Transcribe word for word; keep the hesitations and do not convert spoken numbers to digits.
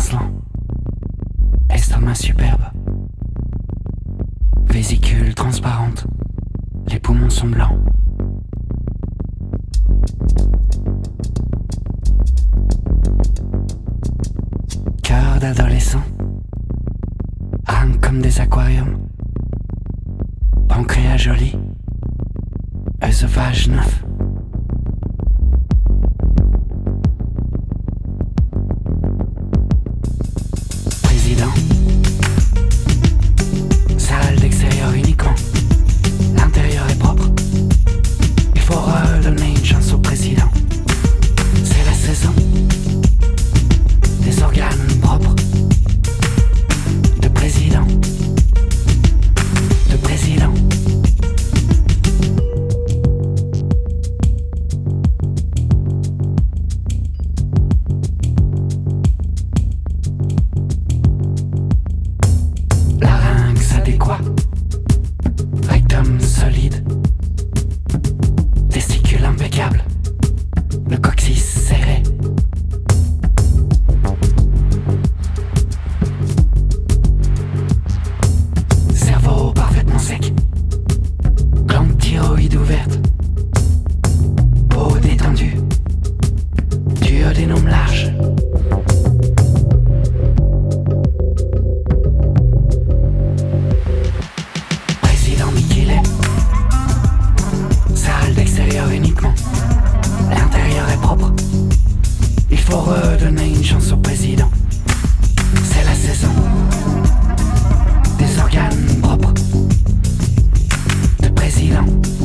étincelant, estomac superbe, vésicule transparente, les poumons sont blancs. Cœur d'adolescent, âme comme des aquariums, pancréas joli, œsophage neuf. Président, salle d'extérieur uniquement, l'intérieur est propre, il faut redonner une chance au président. C'est la saison des organes propres, de président, de président. Larynx adéquat, rectum solide, testicule impeccable, le coccyx serré. Cerveau parfaitement sec, glande thyroïde ouverte, peau détendue, duodénum large. Président Michele, salle d'extérieur uniquement, l'intérieur est propre, il faut redonner une chance au président. C'est la saison des organes propres, de président.